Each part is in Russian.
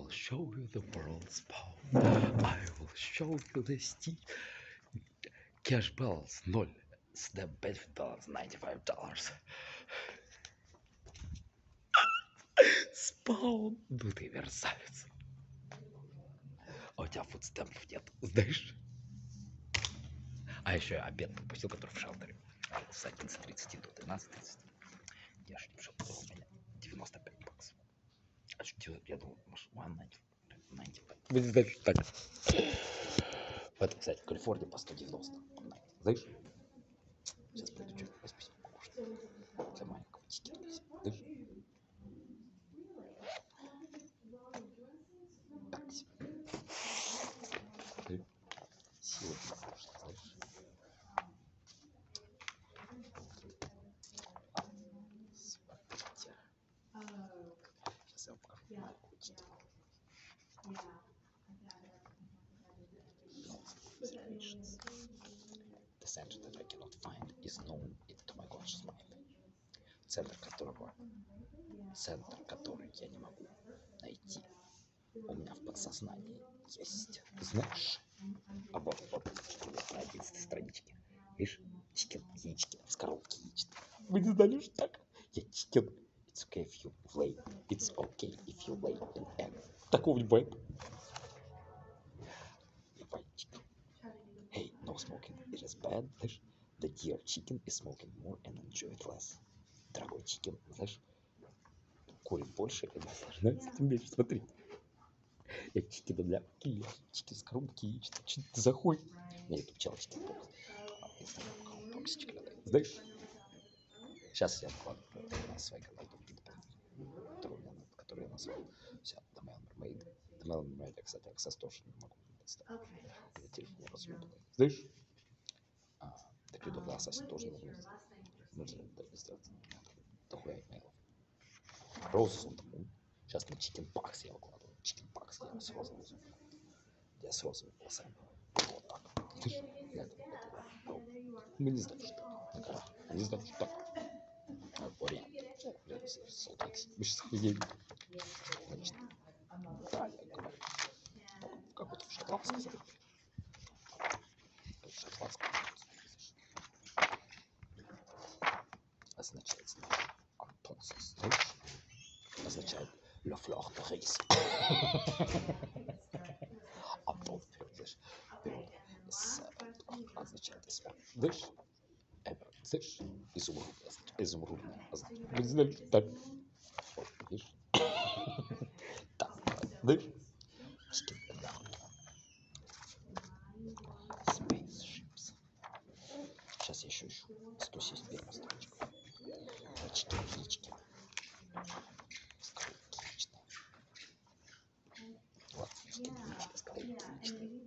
show you the world's power. I will show you the steep. Cash balance 0. Snap benefit balance $95. Спаун. Ну ты мерзавец. А у тебя фудстемпов нет, знаешь? А еще я обед пропустил, который в шелтере. С 11:30 до 13:30. Я ж в шелтере, у меня $95. А что я думал, может, 195. Вы не знаете, что так. Это, кстати, в Калифорнии по 190. Знаешь? Сейчас пойду что-нибудь поспись покушать. Для маленького чикена. Знаешь? Так себе. Силы покушать, знаешь? Смотрите. Сейчас я вам покажу маленького чикена. The center that I cannot find is known to my conscious mind. Центр, который я не могу найти, у меня в подсознании есть. Знаешь? А вот на 11 страничке. Видишь? Чикен, яички, с коробки яички. Вы не знали, что так? Я чикен. It's okay if you lay. It's okay if you lay an egg. Такого не бывает. Hey, no smoking. It is bad. Знаешь? The dear chicken is smoking more and enjoy it less. Дорогой чикен, знаешь, курит больше и наслаждается этим меньше. Смотри. Я чикена для киля. Чикен с коробки яички. Что ты заходишь? Я YouTube чел чикен бокс. Инстаграм бокс чикен. Знаешь? Сейчас я вкладываю на свой канал, который я назвал. Все, The Mail Mermaid. The Mail Mermaid, я, кстати, Access тоже не могу представить. На телефоне разъебанный. Знаешь? The Creed of the Assassin тоже не могу сделать. Нужно сделать. Дохуя имейлов. Roses on the Moon. Сейчас на Chicken Pax я выкладываю. Chicken Pax я с розовым. Я с розовыми волосами. Вот так. Мы не знаем, что так. Мы не знаем, что так. Вариант. Солтекс. Мы сейчас охуели. Значит, далее говорю. Как будто в шотландском языке. Означает, знаешь, Антонсис. Означает Le Fleur de Ris. Антон, знаешь, означает знаешь, знаешь, изумрудное. Вы знаете, так. Вот, видишь? Так, знаешь? Spaceships. Сейчас я еще ищу 171 страничку. Чики-птички. Скоропкичные. Вот, чики-птички, скоропкичные.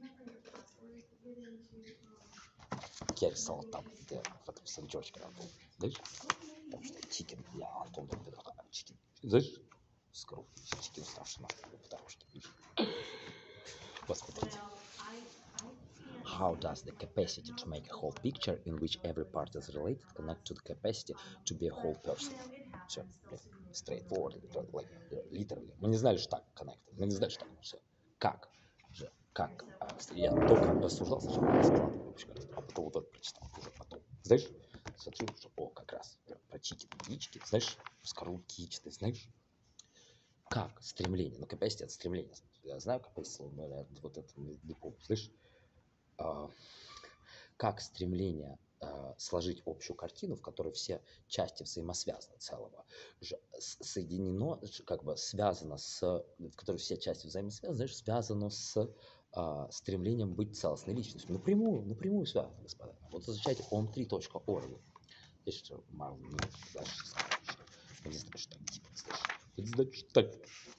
Я рисовал там, где в этом санчочке работал. Знаешь? Потому что чикен, я Антон чикен. Знаешь? Скоропкичные чикен страшно. Потому что, видишь? Посмотрите. How does the capacity to make a whole picture in which every part is related connect to the capacity to be a whole person? Все, straightforward, like, literally. Мы не знали, что так connected. Мы не знали, что так все. Как? Как? Я только рассуждал сначала, а потом вот это прочитал уже потом. Знаешь, смотрю, что, как раз про чики-птички, знаешь, скорлупки, знаешь, как стремление, ну, capacity это стремление. Я знаю capacity, но вот это не помню, слышишь? Как стремление сложить общую картину, в которой все части взаимосвязаны целого, соединено, как бы связано в которой все части взаимосвязаны, знаешь, связано с стремлением быть целостной личностью. Напрямую связано, господа. Вот изучайте om3.org. Здесь что, мало, дальше скажу, что вы не знаете, что так, типа, вы не знаете, что так.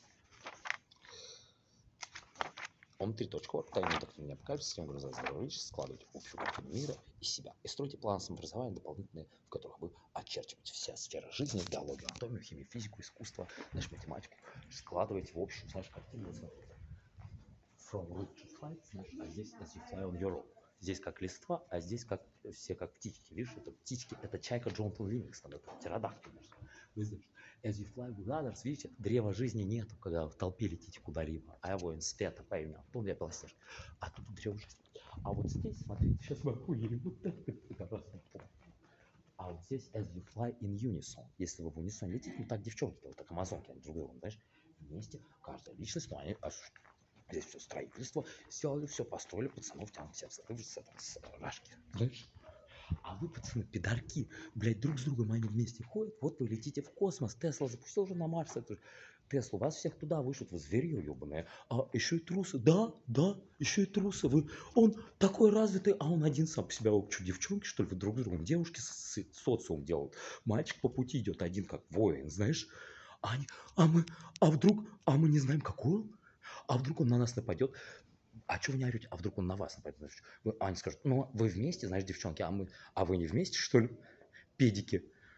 om3.org, тайный доктор необыкновенной системы образования здоровья, складывайте общую картину мира и себя. И стройте план самообразования дополнительные, в которых вы очерчиваете все сферы жизни, биологию, анатомию, химию, физику, искусство, знаешь, математику. Складываете в общую, знаешь, картину. From root to flight, знаешь, а здесь as you fly on your own. Здесь как листва, а здесь как все как птички. Видишь, это птички, это чайка Джонатан Ливингстон, это птеродактиль. Вы знаете, as you fly with others, видите, древа жизни нету, когда в толпе летите куда-либо. А его света поймет. Тут я белоснежка. А тут древо жизни. А вот здесь, смотрите, сейчас мы охуели. Вот это раз. А вот здесь as you fly in unison. Если вы в унисон летите, ну так девчонки, вот так амазонки, они друг другом, знаешь, вместе, каждая личность, но они, здесь все строительство, сделали все, построили, пацанов тянут себя с рашки, знаешь. А вы, пацаны, пидорки, блядь, друг с другом они вместе ходят, вот вы летите в космос, Тесла запустил уже на Марс, это же Теслу, вас всех туда вышлют, вы зверье ебаное, а еще и трусы, да, еще и трусы, вы, он такой развитый, а он один сам по себе, вы что, девчонки, что ли, вы друг с другом, девушки социум делают, мальчик по пути идет один, как воин, знаешь, а, они, а мы не знаем, какой он, а вдруг он на нас нападет, а что вы не орете? А вдруг он на вас нападет? Они скажут, ну, вы вместе, знаешь, девчонки, а вы не вместе, что ли? Педики.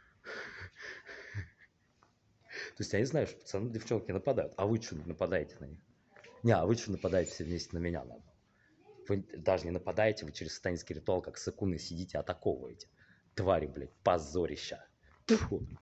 То есть они знают, что пацаны, девчонки нападают. А вы что нападаете на них? Не, а вы что нападаете все вместе на меня? Надо? Вы даже не нападаете, вы через сатанинский ритуал, как сакуны, сидите, атаковываете. Твари, блядь, позорища. Тьфу.